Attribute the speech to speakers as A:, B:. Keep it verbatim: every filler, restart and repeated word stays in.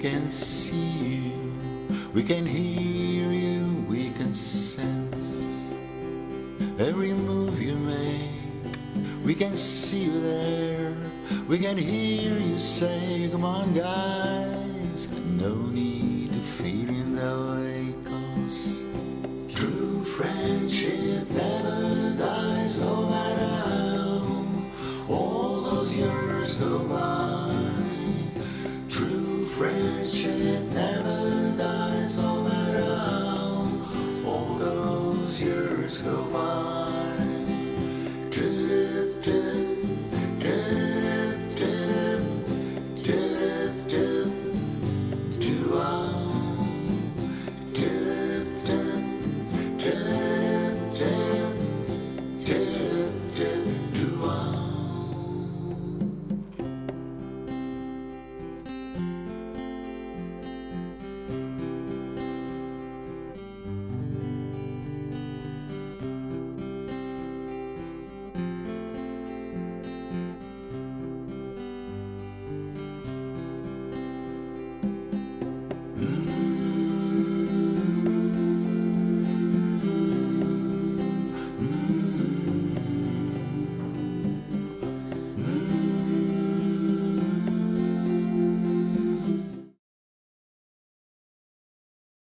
A: can see you, we can hear you, we can sense every move you make. We can see you there, we can hear you say, come on guys, no need to feel in that way.